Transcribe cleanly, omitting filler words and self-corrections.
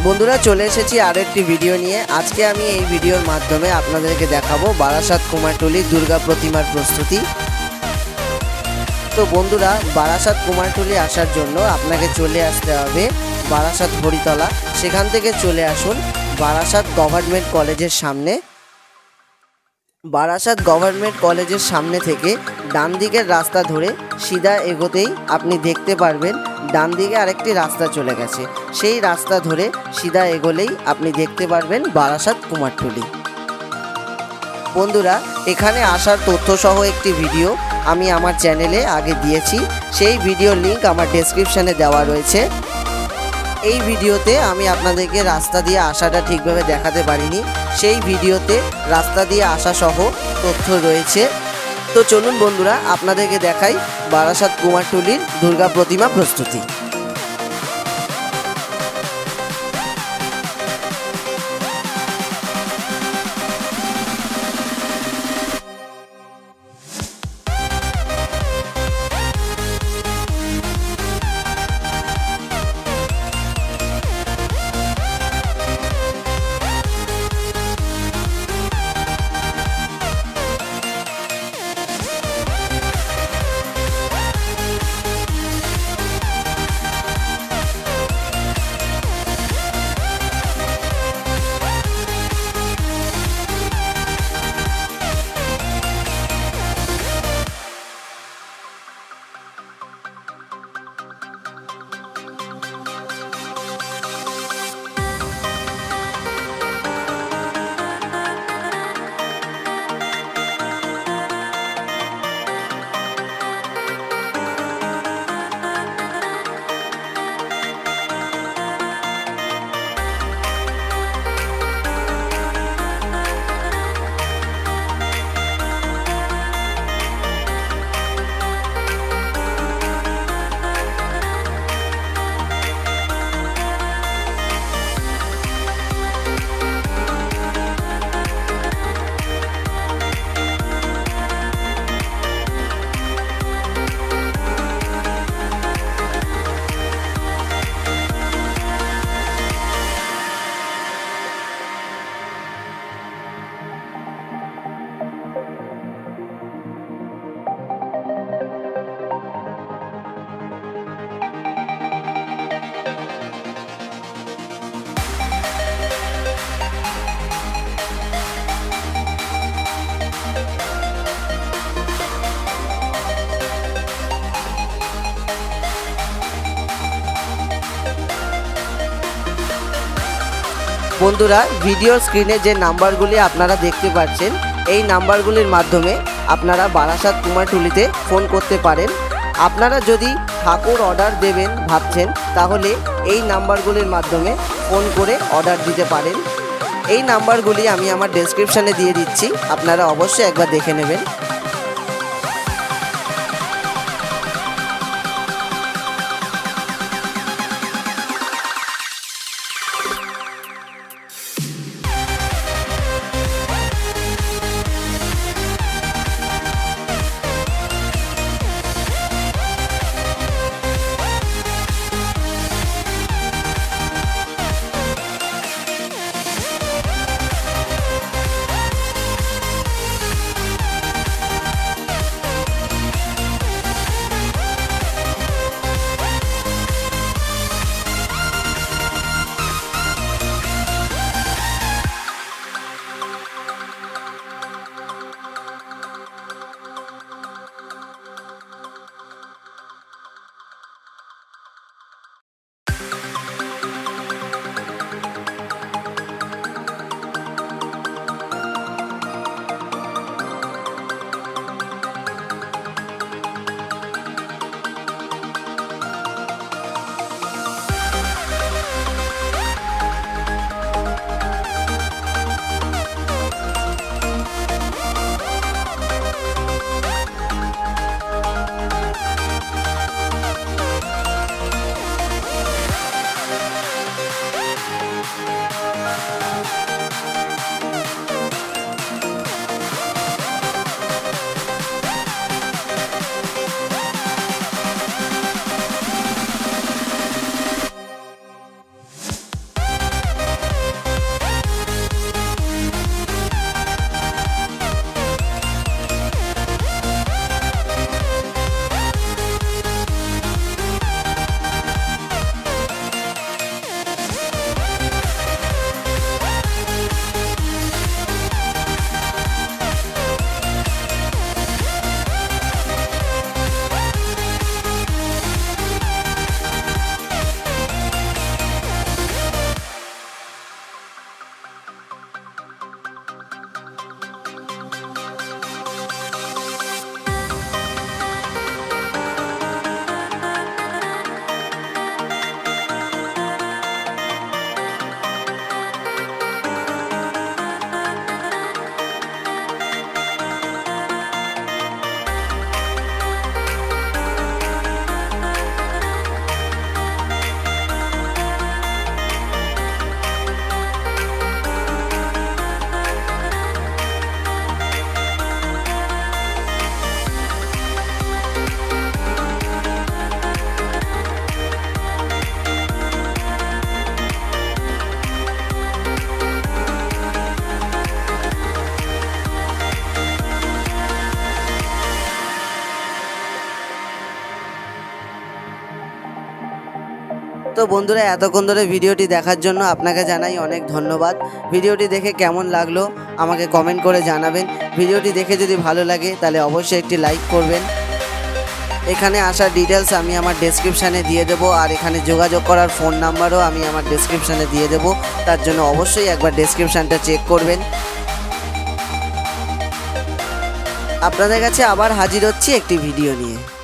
বন্ধুরা চলে এসেছি আরো একটি ভিডিও নিয়ে। আজকে আমি এই ভিডিওর মাধ্যমে আপনাদেরকে দেখাবো বারাসাত কুমারটুলি দুর্গা প্রতিমার প্রস্তুতি। তো বন্ধুরা, বারাসাত কুমারটুলি আসার জন্য আপনাকে চলে আসতে হবে বারাসাত হরিতলা। সেখান থেকে চলে আসুন বারাসাত গভর্নমেন্ট কলেজের সামনে। বারাসাত গভর্নমেন্ট কলেজের সামনে থেকে ডান দিকের রাস্তা ধরে সিধা এগোতেই আপনি দেখতে পারবেন ডান দিকে আরেকটি রাস্তা চলে গেছে। সেই রাস্তা ধরে সিধা এগোলেই আপনি দেখতে পারবেন বারাসাত কুমারটুলি। বন্ধুরা, এখানে আসার তথ্যসহ একটি ভিডিও আমি আমার চ্যানেলে আগে দিয়েছি। সেই ভিডিওর লিংক আমার ডেসক্রিপশানে দেওয়া রয়েছে। এই ভিডিওতে আমি আপনাদেরকে রাস্তা দিয়ে আসাটা ঠিকভাবে দেখাতে পারিনি। সেই ভিডিওতে রাস্তা দিয়ে আসা সহ তথ্য রয়েছে। তো চলুন বন্ধুরা, আপনাদেরকে দেখাই বারাসাত কুমারটুলির দুর্গা প্রতিমা প্রস্তুতি। বন্ধুরা, ভিডিও স্ক্রিনে যে নাম্বারগুলি আপনারা দেখতে পাচ্ছেন, এই নাম্বারগুলির মাধ্যমে আপনারা বারাসাত কুমারটুলিতে ফোন করতে পারেন। আপনারা যদি ঠাকুর অর্ডার দেবেন ভাবছেন, তাহলে এই নাম্বারগুলির মাধ্যমে ফোন করে অর্ডার দিতে পারেন। এই নাম্বারগুলি আমি আমার ডেসক্রিপশানে দিয়ে দিচ্ছি, আপনারা অবশ্যই একবার দেখে নেবেন। তো বন্ধুরা, এতক্ষণ ধরে ভিডিওটি দেখার জন্য আপনাকে জানাই অনেক ধন্যবাদ। ভিডিওটি দেখে কেমন লাগলো আমাকে কমেন্ট করে জানাবেন। ভিডিওটি দেখে যদি ভালো লাগে তাহলে অবশ্যই একটি লাইক করবেন। এখানে আসার ডিটেলস আমি আমার ডেসক্রিপশানে দিয়ে দেবো, আর এখানে যোগাযোগ করার ফোন নাম্বারও আমি আমার ডেসক্রিপশানে দিয়ে দেবো। তার জন্য অবশ্যই একবার ডেসক্রিপশানটা চেক করবেন। আপনাদের কাছে আবার হাজির হচ্ছি একটি ভিডিও নিয়ে।